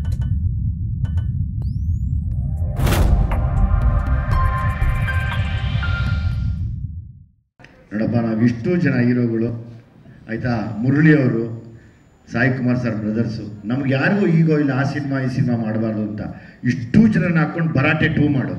ನೋಡಪ್ಪ, ನಾವಿಷ್ಟು ಜನ ಹೀರೋಗಳು ಆಯಿತಾ, ಮುರಳಿಯವರು, ಸಾಯಿ ಕುಮಾರ್ ಸರ್ ಬ್ರದರ್ಸು, ನಮ್ಗೆ ಯಾರಿಗೂ ಈಗೋ ಇಲ್ಲ ಆ ಸಿನಿಮಾ ಈ ಸಿನಿಮಾ ಮಾಡಬಾರ್ದು ಅಂತ ಇಷ್ಟು ಜನನ ಹಾಕ್ಕೊಂಡು ಭರಾಟೆ 2 ಮಾಡು.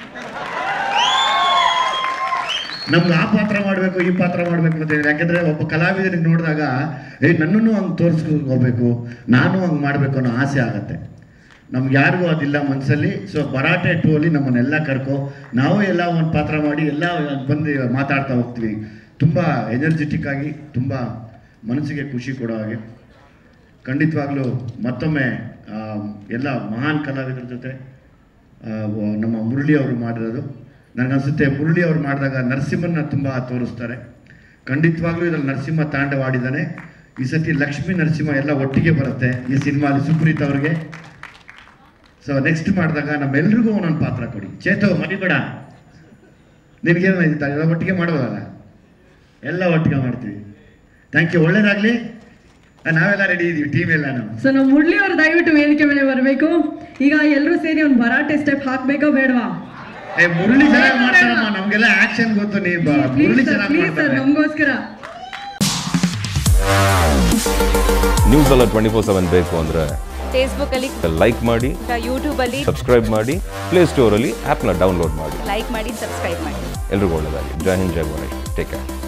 ನಮ್ಗೆ ಆ ಪಾತ್ರ ಮಾಡಬೇಕು ಈ ಪಾತ್ರ ಮಾಡಬೇಕು ಅಂತ ಹೇಳಿ. ಯಾಕೆಂದರೆ ಒಬ್ಬ ಕಲಾವಿದನಿಗೆ ನೋಡಿದಾಗ ನನ್ನನ್ನು ಹಂಗೆ ತೋರಿಸ್ಕೋಬೇಕು, ನಾನು ಹಂಗೆ ಮಾಡಬೇಕು ಅನ್ನೋ ಆಸೆ ಆಗತ್ತೆ. ನಮ್ಗೆ ಯಾರಿಗೂ ಅದಿಲ್ಲ ಮನಸ್ಸಲ್ಲಿ. ಸೊ ಭರಾಟೆ 2 ಅಲ್ಲಿ ನಮ್ಮನ್ನೆಲ್ಲ ಕರ್ಕೊ, ನಾವು ಎಲ್ಲ ಒಂದು ಪಾತ್ರ ಮಾಡಿ ಎಲ್ಲ ಬಂದು ಮಾತಾಡ್ತಾ ಹೋಗ್ತೀವಿ. ತುಂಬ ಎನರ್ಜೆಟಿಕ್ ಆಗಿ, ತುಂಬ ಮನಸ್ಸಿಗೆ ಖುಷಿ ಕೊಡೋ ಹಾಗೆ. ಖಂಡಿತವಾಗ್ಲೂ ಮತ್ತೊಮ್ಮೆ ಎಲ್ಲ ಮಹಾನ್ ಕಲಾವಿದರ ಜೊತೆ ನಮ್ಮ ಮುರಳಿ ಅವರು ಮಾಡಿರೋದು. ನನಗನ್ಸುತ್ತೆ ಮುರಳಿ ಅವರು ಮಾಡಿದಾಗ ನರಸಿಂಹನ ತುಂಬ ತೋರಿಸ್ತಾರೆ. ಖಂಡಿತವಾಗ್ಲೂ ಇದರಲ್ಲಿ ನರಸಿಂಹ ತಾಂಡವಾಡಿದ್ದಾನೆ. ಈ ಸತಿ ಲಕ್ಷ್ಮೀ ನರಸಿಂಹ ಎಲ್ಲ ಒಟ್ಟಿಗೆ ಬರುತ್ತೆ ಈ ಸಿನಿಮಾಲಿ ಸುಪ್ರೀತ್ ಅವ್ರಿಗೆ. ಸೊ ನೆಕ್ಸ್ಟ್ ಮಾಡಿದಾಗ ನಮ್ಮೆಲ್ರಿಗೂ ಒಂದೊಂದು ಪಾತ್ರ ಕೊಡಿ. ಚೇತು ಮರಿಬೇಡ, ನಿನಗೇನು ಎಲ್ಲ ಒಟ್ಟಿಗೆ ಮಾಡೋದಲ್ಲ, ಎಲ್ಲ ಒಟ್ಟಿಗೆ ಮಾಡ್ತೀವಿ. ಥ್ಯಾಂಕ್ ಯು, ಒಳ್ಳೇದಾಗಲಿ. ನಾವೆಲ್ಲ ರೆಡಿ ಇದೀವಿ, ಟೀಮ್ ಎಲ್ಲ ನಾವು. ಸೊ ನಾವು ಮುರಳಿ ಅವರು ದಯವಿಟ್ಟು ವೇದಿಕೆ ಮೇಲೆ ಬರಬೇಕು. ಈಗ ಎಲ್ಲರೂ ಸೇರಿ ಒಂದು ಭರಾಟೆ ಸ್ಟೆಪ್ ಹಾಕ್ಬೇಕೋ ಬೇಡವಾ? ಮುರಳಿ ಚೆನ್ನಾಗಿ ಮಾಡ್ತಾರಮ್ಮ, ನಮ್ಗೆಲ್ಲ ಆಕ್ಷನ್ ಗೊತ್ತು. ಮುರಳಿ ಚೆನ್ನಾಗಿ ಮಾಡ್ತಾರೆ ನಮಗೋಸ್ಕರ. ನ್ಯೂಸ್ ಅಲರ್ಟ್ 24/7 ಬೇಕು ಅಂದ್ರೆ ಫೇಸ್ಬುಕ್ ಅಲ್ಲಿ ಲೈಕ್ ಮಾಡಿ, ಯೂಟ್ಯೂಬ್ ಅಲ್ಲಿ ಸಬ್ಸ್ಕ್ರೈಬ್ ಮಾಡಿ, ಪ್ಲೇ ಸ್ಟೋರ್ ಅಲ್ಲಿ ಆಪ್ ನ ಡೌನ್ಲೋಡ್ ಮಾಡಿ. ಲೈಕ್ ಮಾಡಿ, ಸಬ್ಸ್ಕ್ರೈಬ್ ಮಾಡಿ. ಎಲ್ರಿಗೂ ಒಳ್ಳೆಯದಾಗಿ. ಜೈ ಹಿಂದ್, ಜೈ ಗಣೇಶ್. Take care.